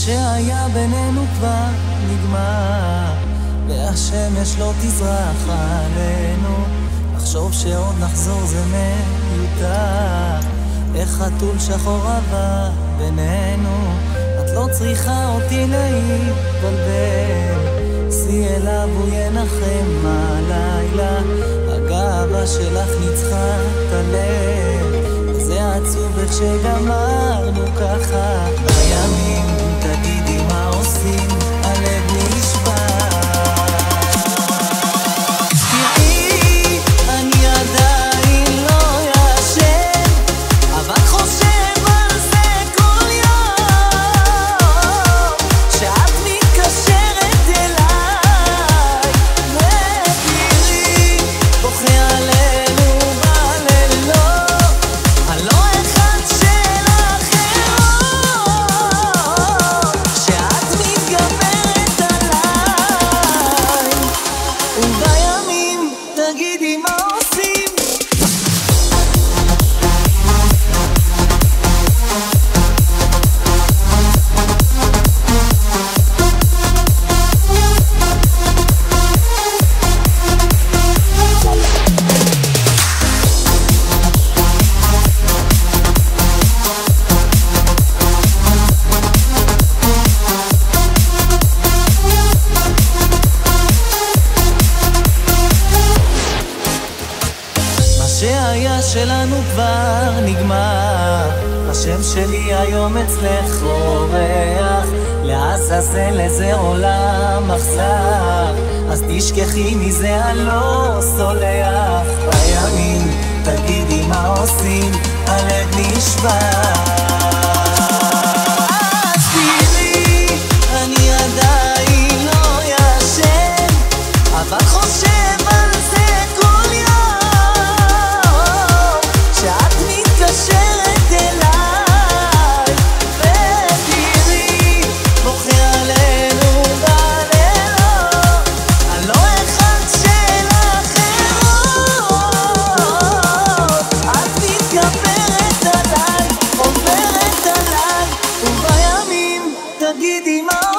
שהיה בינינו כבר נגמר, והשמש לא תזרח עלינו. לחשוב שעוד נחזור זה מיותר, איך חתול שחור עבר בינינו. את לא צריכה אותי להתבלבל, סי אליו הוא ינחם הלילה. הגאווה שלך ניצחה את הלב, זה עצוב איך שגמרנו ככה. בימים תגידי מה עושים, הלב נשבר. תראי, אני עדיין לא ישן, אבל חושב על זה כל יום, שאת מתקשרת אליי, ותראי, בוכה עלינו בלילות, הלא אחד של אחרות, שאת מתגברת עליי, ובימים תגידי מה עושים. שהיה שלנו כבר נגמר, השם שלי היום אצלך אורח, לעזאזל איזה עולם אכזר, אז תשכחי מזה אני לא סולח. בימים תגידי מה עושים, הלב נשבר. אז תראי, אני עדיין לא ישן, אבל חושב על זה כל יום, שאת מתקשרת אליי, ותראי, בוכה עלינו בלילות, הלא אחד של אחרות. את מתגברת עליי, עוברת עליי, ובימים תגידי מה